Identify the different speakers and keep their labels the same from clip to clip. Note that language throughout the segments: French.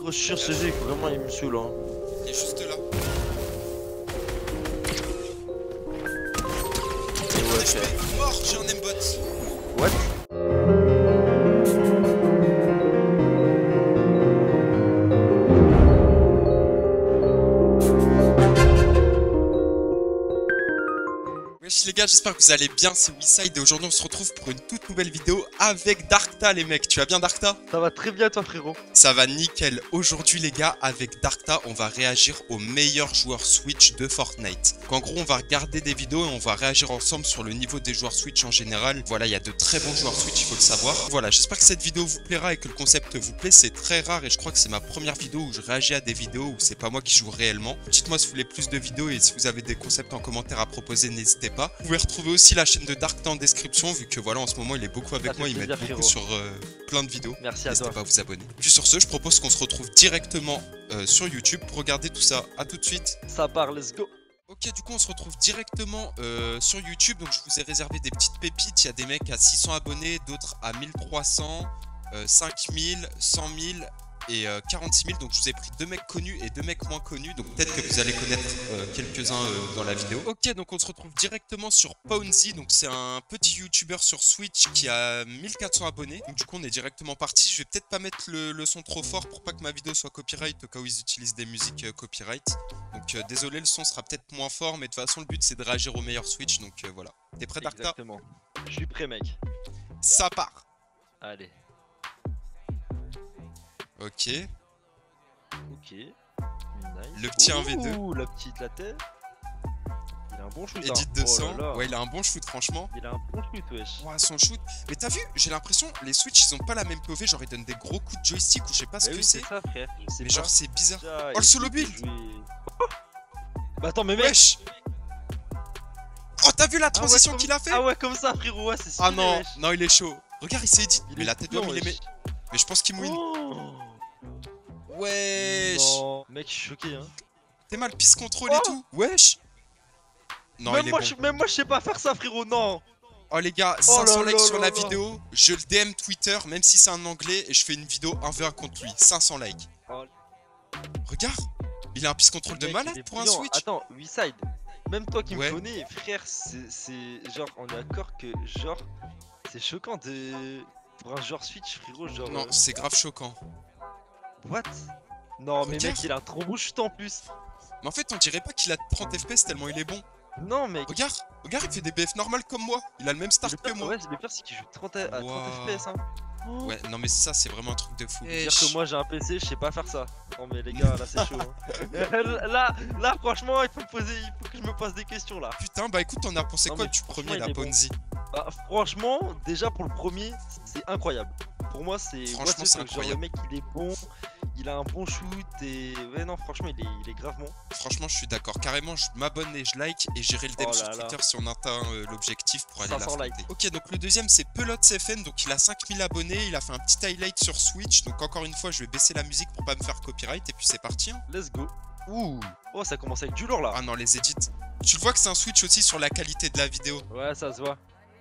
Speaker 1: trop chiant ce jeu, vraiment il me saoule hein.
Speaker 2: Il est juste là.
Speaker 1: Et ouais,
Speaker 2: Je suis mort, j'ai un aimbot.
Speaker 1: what?
Speaker 2: Wesh les gars, j'espère que vous allez bien, c'est Weside et aujourd'hui on se retrouve pour une toute nouvelle vidéo avec Darkta les mecs. Tu vas bien Darkta?
Speaker 1: Ça va très bien toi frérot.
Speaker 2: Ça va nickel. Aujourd'hui les gars, avec Darkta, on va réagir aux meilleurs joueurs Switch de Fortnite. Donc, en gros, on va regarder des vidéos et on va réagir ensemble sur le niveau des joueurs Switch en général. Voilà, il y a de très bons joueurs Switch, il faut le savoir. Voilà, j'espère que cette vidéo vous plaira et que le concept vous plaît. C'est très rare et je crois que c'est ma première vidéo où je réagis à des vidéos où c'est pas moi qui joue réellement. Dites-moi si vous voulez plus de vidéos et si vous avez des concepts en commentaire à proposer, n'hésitez pas. Vous pouvez retrouver aussi la chaîne de Darkta en description vu que voilà, en ce moment il est beaucoup avec moi, il m'aide beaucoup sur plein de vidéos.
Speaker 1: Merci à toi.
Speaker 2: N'hésitez pas à vous abonner. Puis sur ce, je propose qu'on se retrouve directement sur YouTube pour regarder tout ça. A tout de suite.
Speaker 1: Ça part, let's go.
Speaker 2: Ok, du coup on se retrouve directement sur YouTube. Donc je vous ai réservé des petites pépites. Il y a des mecs à 600 abonnés, d'autres à 1300, 5000, 100 000 et 46 000. Donc je vous ai pris deux mecs connus et deux mecs moins connus. Donc peut-être que vous allez connaître quelques-uns dans la vidéo. Ok, donc on se retrouve directement sur Pwnzy. Donc c'est un petit YouTuber sur Switch qui a 1400 abonnés. Donc du coup on est directement parti. Je vais peut-être pas mettre le son trop fort pour pas que ma vidéo soit copyright au cas où ils utilisent des musiques copyright. Donc désolé, le son sera peut-être moins fort, mais de toute façon le but c'est de réagir au meilleur Switch. Donc voilà. T'es prêt Darkta?
Speaker 1: Exactement. Je suis prêt mec.
Speaker 2: Ça part.
Speaker 1: Allez.
Speaker 2: Ok.
Speaker 1: Ok. Nice.
Speaker 2: Le petit 1v2.
Speaker 1: Ouh, la petite la tête. Il a un bon shoot.
Speaker 2: Edit
Speaker 1: hein.
Speaker 2: 200.
Speaker 1: Oh là là.
Speaker 2: Ouais, il a un bon shoot franchement.
Speaker 1: Il a un bon shoot wesh.
Speaker 2: Ouah, son shoot. Mais t'as vu, j'ai l'impression les Switch ils ont pas la même POV, genre ils donnent des gros coups de joystick ou je sais pas ce
Speaker 1: Bah
Speaker 2: que
Speaker 1: oui,
Speaker 2: c'est.
Speaker 1: ça frère. Je sais
Speaker 2: Mais
Speaker 1: pas.
Speaker 2: genre c'est bizarre.
Speaker 1: Ça,
Speaker 2: Oh le solo build.
Speaker 1: Bah attends mais mec.
Speaker 2: Wesh. Oh t'as vu la transition
Speaker 1: comme...
Speaker 2: qu'il a fait?
Speaker 1: Ah ouais comme ça frérot, ouais c'est stylé.
Speaker 2: Ah non,
Speaker 1: wesh.
Speaker 2: non il est chaud. Regarde il s'est edit.
Speaker 1: Il
Speaker 2: Mais
Speaker 1: est
Speaker 2: la tête
Speaker 1: blanc,
Speaker 2: d'homme il est
Speaker 1: wesh.
Speaker 2: Mais je pense qu'il mouine.
Speaker 1: Oh.
Speaker 2: Wesh.
Speaker 1: Non. Mec je suis choqué hein.
Speaker 2: T'es mal pisse contrôle et tout. Wesh. Non
Speaker 1: même
Speaker 2: il est
Speaker 1: moi,
Speaker 2: bon.
Speaker 1: même moi je sais pas faire ça frérot, non.
Speaker 2: Oh les gars,
Speaker 1: Oh
Speaker 2: 500
Speaker 1: là
Speaker 2: likes
Speaker 1: là
Speaker 2: sur
Speaker 1: là
Speaker 2: la
Speaker 1: là.
Speaker 2: vidéo, je le DM Twitter, même si c'est un anglais, et je fais une vidéo 1v1 contre lui. 500 likes.
Speaker 1: Oh.
Speaker 2: Regarde, il a un pisse contrôle de
Speaker 1: Mec,
Speaker 2: malade
Speaker 1: il est
Speaker 2: pour un
Speaker 1: brillant.
Speaker 2: Switch.
Speaker 1: Attends, Weside, même toi qui
Speaker 2: Ouais.
Speaker 1: me connais, frère, c'est genre, on est d'accord que genre, c'est choquant de pour un joueur Switch, frérot, genre.
Speaker 2: Non, c'est grave choquant.
Speaker 1: What? Non, mais
Speaker 2: Regarde.
Speaker 1: mec, il a un trop beau shoot en plus.
Speaker 2: Mais en fait, on dirait pas qu'il a 30 FPS tellement il est bon.
Speaker 1: Non, mec.
Speaker 2: Regarde, regarde, il fait des BF normales comme moi. Il a le même start
Speaker 1: Le
Speaker 2: que
Speaker 1: pire,
Speaker 2: moi.
Speaker 1: ouais, le pire, c'est qu'il joue 30 à 30
Speaker 2: Wow.
Speaker 1: FPS, hein. Oh.
Speaker 2: Ouais, non mais ça, c'est vraiment un truc de fou.
Speaker 1: Dire que moi j'ai un PC, je sais pas faire ça. Non mais les gars, là c'est chaud. Hein. là, franchement, il faut que je me pose des questions là.
Speaker 2: Putain, bah écoute, on a pensé
Speaker 1: Non,
Speaker 2: quoi
Speaker 1: mais
Speaker 2: du
Speaker 1: franchement,
Speaker 2: premier,
Speaker 1: il
Speaker 2: la
Speaker 1: est bon.
Speaker 2: Pwnzy?
Speaker 1: Bah, franchement, déjà pour le premier, c'est incroyable. Pour moi, c'est.
Speaker 2: Franchement, c'est
Speaker 1: Genre, le
Speaker 2: incroyable.
Speaker 1: mec, il est bon, il a un bon shoot et. Ouais, non, franchement, il est gravement.
Speaker 2: Franchement, je suis d'accord. Carrément, je m'abonne et je like et j'irai le DM
Speaker 1: Oh
Speaker 2: sur
Speaker 1: là là.
Speaker 2: Twitter si on atteint l'objectif pour aller
Speaker 1: 500
Speaker 2: l'affronter.
Speaker 1: likes.
Speaker 2: Ok, donc le deuxième c'est PelotsFN, donc il a 5000 abonnés, il a fait un petit highlight sur Switch, donc encore une fois je vais baisser la musique pour pas me faire copyright et puis c'est parti. Hein.
Speaker 1: Let's go. Ouh. Oh, ça commence avec du lourd là.
Speaker 2: Ah non, les edits. Tu le vois que c'est un Switch aussi sur la qualité de la vidéo.
Speaker 1: Ouais, ça se voit.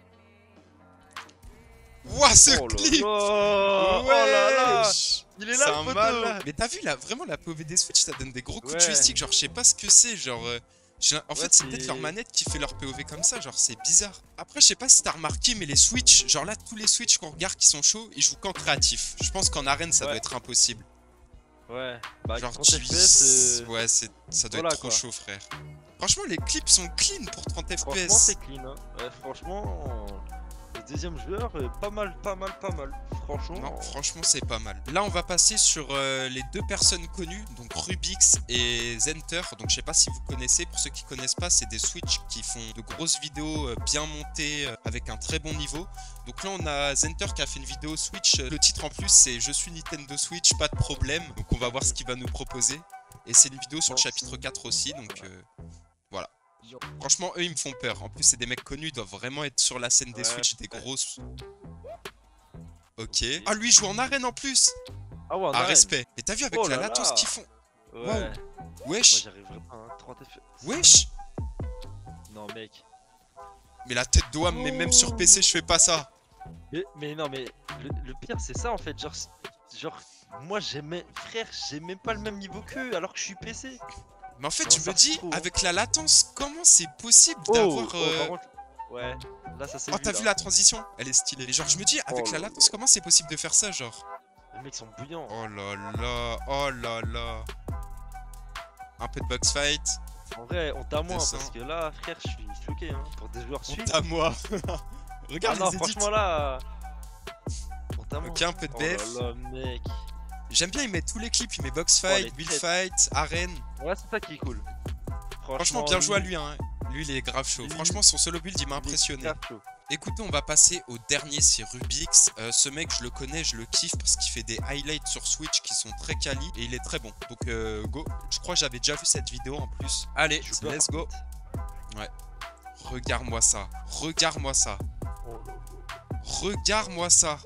Speaker 2: Ouah, ce
Speaker 1: Oh là
Speaker 2: clip.
Speaker 1: là. Oh là là.
Speaker 2: Wesh.
Speaker 1: Il est
Speaker 2: C'est
Speaker 1: là,
Speaker 2: un
Speaker 1: le poteau.
Speaker 2: malade. Mais t'as vu là, vraiment la POV des Switch, ça donne des gros coups de
Speaker 1: Ouais.
Speaker 2: joystick, genre je sais pas ce que c'est, genre... En fait,
Speaker 1: Ouais,
Speaker 2: c'est peut-être leur manette qui fait leur POV comme ça, genre c'est bizarre. Après, je sais pas si t'as remarqué, mais les Switch, genre là, tous les Switch qu'on regarde qui sont chauds, ils jouent qu'en créatif. Je pense qu'en arène, ça doit être impossible.
Speaker 1: Ouais. Bah,
Speaker 2: Genre,
Speaker 1: 30 FPS.
Speaker 2: ouais, ça doit
Speaker 1: voilà,
Speaker 2: être trop
Speaker 1: quoi.
Speaker 2: chaud, frère. Franchement, les clips sont clean pour 30
Speaker 1: Franchement,
Speaker 2: FPS.
Speaker 1: c'est clean. Hein. Ouais, franchement, le deuxième joueur, pas mal. Franchement.
Speaker 2: Non, franchement, c'est pas mal. Là, on va passer sur les deux personnes connues, donc Rubix et Zenter. Donc, je sais pas si vous connaissez. Pour ceux qui connaissent pas, c'est des Switch qui font de grosses vidéos bien montées avec un très bon niveau. Donc là, on a Zenter qui a fait une vidéo Switch. Le titre en plus, c'est Je suis Nintendo Switch, pas de problème. Donc, on va voir ce qu'il va nous proposer. Et c'est une vidéo sur le chapitre 4 aussi. Donc, voilà. Franchement, eux, ils me font peur. En plus, c'est des mecs connus, ils doivent vraiment être sur la scène des Switch, des grosses. Ok. Ah, lui, il joue en arène en plus.
Speaker 1: Ah ouais, en
Speaker 2: Ah,
Speaker 1: arène.
Speaker 2: respect. Et t'as vu avec
Speaker 1: Oh
Speaker 2: la
Speaker 1: là
Speaker 2: latence
Speaker 1: là.
Speaker 2: qu'ils font?
Speaker 1: Ouais.
Speaker 2: Waouh.
Speaker 1: Moi,
Speaker 2: Wesh.
Speaker 1: j'arriverai pas à 30 FPS.
Speaker 2: Wesh.
Speaker 1: Non, mec.
Speaker 2: Mais la tête d'Oam, mais même sur PC, je fais pas ça.
Speaker 1: Mais non, mais le pire, c'est ça en fait. Genre, Genre, moi j'aimais. Frère, j'ai même pas le même niveau qu'eux alors que je suis PC.
Speaker 2: Mais en fait,
Speaker 1: Non,
Speaker 2: je
Speaker 1: ça,
Speaker 2: me
Speaker 1: c'est
Speaker 2: dis,
Speaker 1: trop, hein.
Speaker 2: avec la latence, comment c'est possible
Speaker 1: Oh,
Speaker 2: d'avoir.
Speaker 1: par contre. Ouais, là ça s'est
Speaker 2: Oh,
Speaker 1: vu
Speaker 2: t'as
Speaker 1: là.
Speaker 2: vu la transition? Elle est stylée. Genre, je me dis,
Speaker 1: Oh
Speaker 2: avec la
Speaker 1: là
Speaker 2: latence, comment c'est possible de faire ça, genre?
Speaker 1: Les mecs sont bouillants.
Speaker 2: Oh là là, oh là là. Un peu de box fight.
Speaker 1: En vrai, honte à moi,
Speaker 2: Descends.
Speaker 1: parce que là, frère, je suis choqué, hein. Pour des joueurs
Speaker 2: Honte
Speaker 1: suite.
Speaker 2: à moi.
Speaker 1: Ah
Speaker 2: Regarde
Speaker 1: non,
Speaker 2: les edits.
Speaker 1: franchement là. Honte à moi.
Speaker 2: Ok, un peu de
Speaker 1: Oh
Speaker 2: BF.
Speaker 1: là là, mec.
Speaker 2: J'aime bien, il met tous les clips. Il met box
Speaker 1: Oh,
Speaker 2: fight,
Speaker 1: les
Speaker 2: build
Speaker 1: têtes.
Speaker 2: fight, arène.
Speaker 1: Ouais, c'est ça qui est cool.
Speaker 2: Franchement, bien joué à lui, hein. Lui, il est grave chaud.
Speaker 1: lui,
Speaker 2: Franchement, son solo build, il m'a
Speaker 1: il est
Speaker 2: impressionné.
Speaker 1: grave chaud.
Speaker 2: Écoutez, on va passer au dernier, c'est Rubix. Ce mec, je le connais, je le kiffe parce qu'il fait des highlights sur Switch qui sont très quali et il est très bon. Donc, go. Je crois que j'avais déjà vu cette vidéo en plus. Allez,
Speaker 1: Je joue pas,
Speaker 2: let's
Speaker 1: par
Speaker 2: go.
Speaker 1: contre.
Speaker 2: Ouais. Regarde-moi ça. Regarde-moi ça.
Speaker 1: Oh là là.
Speaker 2: Regarde-moi ça.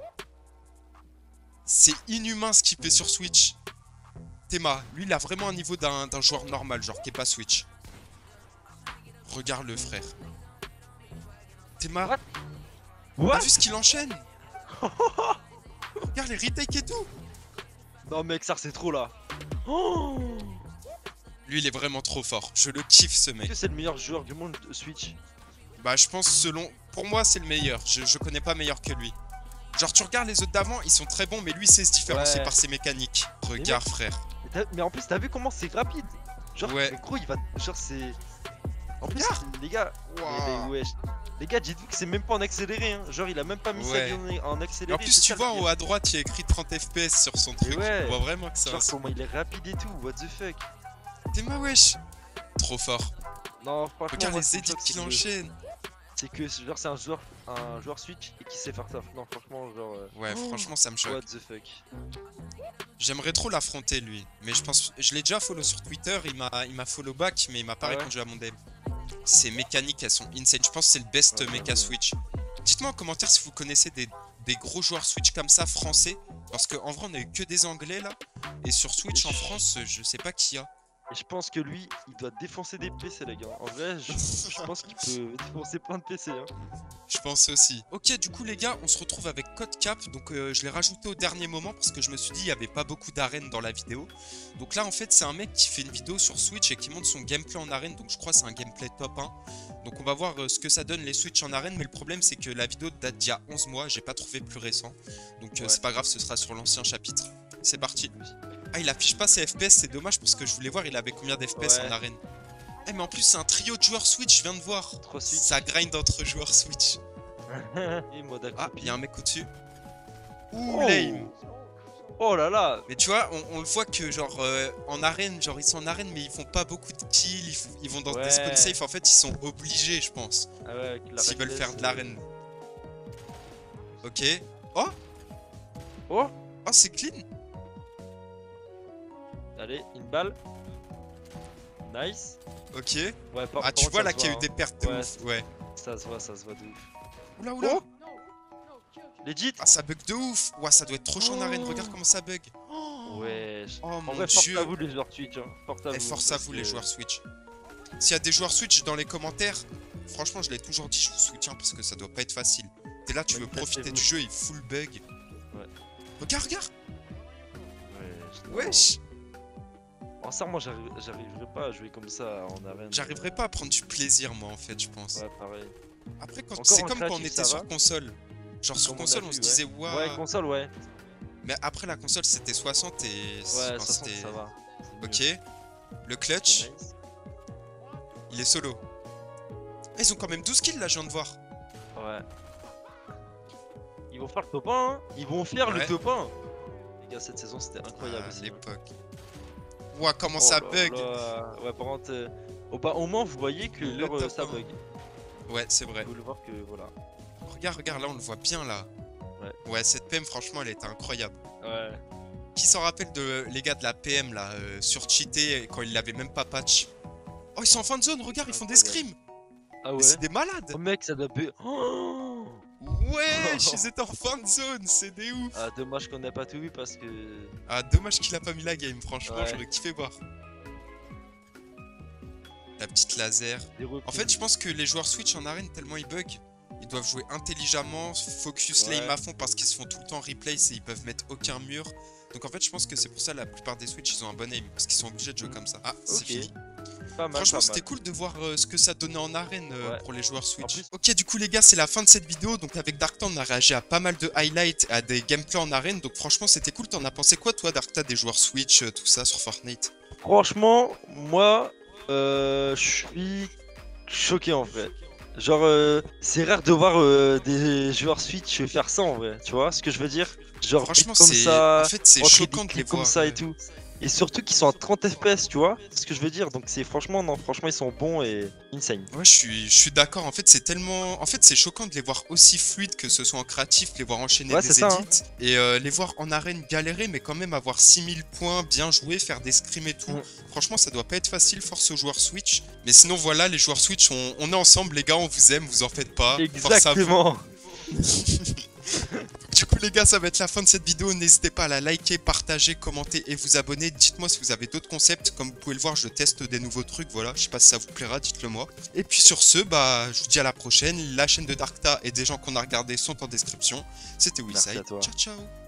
Speaker 2: C'est inhumain ce qu'il fait sur Switch. Théma, lui, il a vraiment un niveau d'un joueur normal, genre qui est pas Switch. Regarde le frère. Théma,
Speaker 1: What?
Speaker 2: t'as
Speaker 1: What?
Speaker 2: vu ce qu'il enchaîne? Regarde les retakes et tout.
Speaker 1: Non, mec, ça c'est trop là. Oh,
Speaker 2: Lui, il est vraiment trop fort. Je le kiffe, ce
Speaker 1: est-ce
Speaker 2: mec.
Speaker 1: que c'est le meilleur joueur du monde de Switch?
Speaker 2: Bah, je pense selon... Pour moi, c'est le meilleur. Je connais pas meilleur que lui. Genre, tu regardes les autres d'avant, ils sont très bons, mais lui, il sait se différencier
Speaker 1: Ouais.
Speaker 2: par ses mécaniques. Regarde, frère.
Speaker 1: Mais en plus, t'as vu comment c'est rapide? Genre,
Speaker 2: Ouais.
Speaker 1: mais gros, il va. Genre, c'est. En plus,
Speaker 2: Regarde.
Speaker 1: les gars.
Speaker 2: Waouh.
Speaker 1: wesh. Les gars, dites-vous que c'est même pas en accéléré. Hein. Genre, il a même pas mis
Speaker 2: Ouais.
Speaker 1: sa vie en accéléré.
Speaker 2: Et en plus,
Speaker 1: c'est
Speaker 2: tu
Speaker 1: ça, le
Speaker 2: vois, en
Speaker 1: pire.
Speaker 2: haut à droite, il y a écrit 30 FPS sur son truc.
Speaker 1: ouais.
Speaker 2: On voit vraiment que c'est un...
Speaker 1: Genre, comment il est rapide et tout. What the fuck?
Speaker 2: T'es ma wesh. Trop fort.
Speaker 1: Non, franchement.
Speaker 2: Regarde
Speaker 1: moi,
Speaker 2: les
Speaker 1: ce qui me
Speaker 2: edits
Speaker 1: choque, c'est
Speaker 2: qu'il
Speaker 1: que-
Speaker 2: enchaîne.
Speaker 1: C'est que genre, c'est un joueur Switch et qui sait faire ça. Non, franchement, genre.
Speaker 2: Ouais, franchement, ça me choque.
Speaker 1: What the fuck?
Speaker 2: J'aimerais trop l'affronter, lui. Mais je pense... Je l'ai déjà follow sur Twitter, il m'a follow back, mais il m'a pas
Speaker 1: Ah ouais
Speaker 2: répondu à mon DM. Ces mécaniques, elles sont insane. Je pense que c'est le best
Speaker 1: Ouais,
Speaker 2: mecha
Speaker 1: ouais.
Speaker 2: Switch. Dites-moi en commentaire si vous connaissez des gros joueurs Switch comme ça, français. Parce qu'en vrai, on a eu que des anglais, là. Et sur Switch, en France, je sais pas qui y a.
Speaker 1: Et je pense que lui, il doit défoncer des PC, les gars. En vrai, je pense qu'il peut défoncer plein de PC. Hein.
Speaker 2: Je pense aussi. Ok, du coup, les gars, on se retrouve avec Code Cap. Donc, je l'ai rajouté au dernier moment parce que je me suis dit, il n'y avait pas beaucoup d'arènes dans la vidéo. Donc là, en fait, c'est un mec qui fait une vidéo sur Switch et qui montre son gameplay en arène. Donc, je crois que c'est un gameplay top 1. Donc, on va voir ce que ça donne les Switch en arène. Mais le problème, c'est que la vidéo date d'il y a 11 mois. J'ai pas trouvé plus récent. Donc,
Speaker 1: Ouais.
Speaker 2: c'est pas grave, ce sera sur l'ancien chapitre. C'est parti. Ah, il affiche pas ses FPS, c'est dommage parce que je voulais voir, il avait combien d'FPS
Speaker 1: Ouais.
Speaker 2: en arène. Eh, mais en plus, c'est un trio de joueurs Switch, je viens de voir.
Speaker 1: Trop Switch.
Speaker 2: Ça grind entre joueurs Switch.
Speaker 1: Et mode
Speaker 2: Ah,
Speaker 1: accroupi.
Speaker 2: il y a un mec au-dessus. Ouh,
Speaker 1: Oh.
Speaker 2: lame.
Speaker 1: Oh là là.
Speaker 2: Mais tu vois, on le voit que genre en arène, genre ils sont en arène mais ils font pas beaucoup de kills, ils vont dans des spawn
Speaker 1: Ouais.
Speaker 2: safe, en fait ils sont obligés je pense,
Speaker 1: Ah ouais, avec la
Speaker 2: s'ils veulent
Speaker 1: reckless,
Speaker 2: faire de l'arène. Ok.
Speaker 1: Oh.
Speaker 2: Oh c'est clean.
Speaker 1: Allez, une balle. Nice.
Speaker 2: Ok.
Speaker 1: Ouais, par
Speaker 2: Ah tu
Speaker 1: contre,
Speaker 2: vois
Speaker 1: ça
Speaker 2: là
Speaker 1: se
Speaker 2: qu'il y a eu
Speaker 1: voit,
Speaker 2: des pertes de
Speaker 1: Ouais.
Speaker 2: ouf, ouais.
Speaker 1: hein. Ça se voit de ouf.
Speaker 2: Oula oula.
Speaker 1: Oh. Legit.
Speaker 2: Ah ça bug de ouf. Ouah ça doit être trop chaud en arène,
Speaker 1: Oh.
Speaker 2: regarde comment ça bug.
Speaker 1: Wesh.
Speaker 2: Oh
Speaker 1: En
Speaker 2: mon
Speaker 1: vrai, force
Speaker 2: dieu.
Speaker 1: à vous les joueurs Twitch. Hein. Force à
Speaker 2: Eh,
Speaker 1: vous.
Speaker 2: force à
Speaker 1: parce
Speaker 2: vous les
Speaker 1: que-
Speaker 2: joueurs Switch. S'il y a des joueurs Switch dans les commentaires, franchement je l'ai toujours dit, je vous soutiens parce que ça doit pas être facile. T'es là, tu
Speaker 1: Ouais,
Speaker 2: veux profiter
Speaker 1: faites-vous.
Speaker 2: du jeu, il full bug.
Speaker 1: Ouais.
Speaker 2: Regarde, regarde.
Speaker 1: Wesh.
Speaker 2: Wesh.
Speaker 1: En ça, moi, j'arriverai pas à jouer comme ça en arène.
Speaker 2: J'arriverai pas à prendre du plaisir moi en fait, je pense.
Speaker 1: Ouais, pareil.
Speaker 2: Après quand
Speaker 1: Encore
Speaker 2: c'est
Speaker 1: en
Speaker 2: comme quand on
Speaker 1: créatif,
Speaker 2: était
Speaker 1: ça
Speaker 2: sur
Speaker 1: va
Speaker 2: console. Genre sur
Speaker 1: Comme on a
Speaker 2: console on
Speaker 1: vu,
Speaker 2: se
Speaker 1: ouais.
Speaker 2: disait waouh.
Speaker 1: Ouais, console, ouais.
Speaker 2: Mais après la console c'était 60 et
Speaker 1: Ouais,
Speaker 2: enfin,
Speaker 1: 60,
Speaker 2: c'était
Speaker 1: ça va.
Speaker 2: OK.
Speaker 1: C'est
Speaker 2: Le clutch,
Speaker 1: mieux. C'est nice.
Speaker 2: il est solo. Ah, ils ont quand même 12 kills là, je viens de voir.
Speaker 1: Ouais. Ils vont faire le top 1, hein. Ils vont faire
Speaker 2: Ouais.
Speaker 1: le top 1. Les gars, cette saison, c'était incroyable
Speaker 2: Ah,
Speaker 1: aussi. hein.
Speaker 2: l'époque. Ouah, comment
Speaker 1: Oh
Speaker 2: ça
Speaker 1: là
Speaker 2: bug.
Speaker 1: là. Ouais, par contre, au moins, vous voyez que
Speaker 2: Le
Speaker 1: leur,
Speaker 2: top
Speaker 1: ça
Speaker 2: 1.
Speaker 1: bug.
Speaker 2: Ouais, c'est vrai.
Speaker 1: Vous pouvez le voir que, voilà.
Speaker 2: Regarde, regarde, là on le voit bien là. Ouais, cette PM franchement elle était incroyable.
Speaker 1: Ouais.
Speaker 2: Qui s'en rappelle de les gars de la PM là, surcheaté quand ils l'avaient même pas patch. Oh, ils sont en fin de zone, regarde, ils font des
Speaker 1: Incroyable.
Speaker 2: scrims.
Speaker 1: Ah
Speaker 2: Mais
Speaker 1: ouais.
Speaker 2: c'est des malades.
Speaker 1: Oh mec, ça doit bug. Oh
Speaker 2: Ouais, ils étaient en fin de zone, c'est des ouf.
Speaker 1: Ah, dommage qu'on n'ait pas tout vu parce que.
Speaker 2: Ah, dommage qu'il a pas mis la game, franchement,
Speaker 1: Ouais.
Speaker 2: j'aurais kiffé voir. La petite laser.
Speaker 1: Des
Speaker 2: En fait, je pense que les joueurs Switch en arène, tellement ils bug, Ils doivent jouer intelligemment, focus
Speaker 1: Ouais.
Speaker 2: lane à fond parce qu'ils se font tout le temps replace et ils peuvent mettre aucun mur. Donc en fait, je pense que c'est pour ça la plupart des Switch ils ont un bon aim parce qu'ils sont obligés de jouer comme ça. Ah, c'est
Speaker 1: Ok.
Speaker 2: fini.
Speaker 1: Pas mal,
Speaker 2: Franchement,
Speaker 1: pas
Speaker 2: c'était
Speaker 1: mal.
Speaker 2: cool de voir ce que ça donnait en arène
Speaker 1: Ouais.
Speaker 2: pour les joueurs Switch.
Speaker 1: plus-
Speaker 2: Ok, du coup, les gars, c'est la fin de cette vidéo. Donc, avec Darkta, on a réagi à pas mal de highlights, à des gameplays en arène. Donc, franchement, c'était cool. T'en as pensé quoi, toi, Darkta, des joueurs Switch, tout ça sur Fortnite?
Speaker 1: Franchement, moi, je suis choqué en vrai. Genre, c'est rare de voir des joueurs Switch faire ça en vrai. Tu vois ce que je veux dire? Genre,
Speaker 2: Franchement,
Speaker 1: comme
Speaker 2: c'est
Speaker 1: ça,
Speaker 2: en fait, c'est
Speaker 1: rentrer des
Speaker 2: choquant de les
Speaker 1: clips comme
Speaker 2: voir.
Speaker 1: ça et tout. Et surtout qu'ils sont à 30 FPS, tu vois ce que je veux dire? Donc, c'est franchement, non, franchement, ils sont bons et insane.
Speaker 2: Ouais, je suis d'accord. En fait, c'est tellement. En fait, c'est choquant de les voir aussi fluides, que ce soit en créatif, les voir enchaîner
Speaker 1: Ouais, c'est
Speaker 2: des
Speaker 1: ça, hein.
Speaker 2: edits, et les voir en arène galérer, mais quand même avoir 6000 points, bien joués, faire des scrims et tout.
Speaker 1: Mm.
Speaker 2: Franchement, ça doit pas être facile, force aux joueurs Switch. Mais sinon, voilà, les joueurs Switch, on est ensemble, les gars, on vous aime, vous en faites pas. Force à vous.
Speaker 1: Exactement.
Speaker 2: Du coup, les gars, ça va être la fin de cette vidéo. N'hésitez pas à la liker, partager, commenter et vous abonner. Dites-moi si vous avez d'autres concepts. Comme vous pouvez le voir, je teste des nouveaux trucs. Voilà, je sais pas si ça vous plaira, dites-le moi. Et puis sur ce, bah, je vous dis à la prochaine. La chaîne de Darkta et des gens qu'on a regardé sont en description. C'était
Speaker 1: Merci
Speaker 2: Willside.
Speaker 1: à toi.
Speaker 2: Ciao, ciao.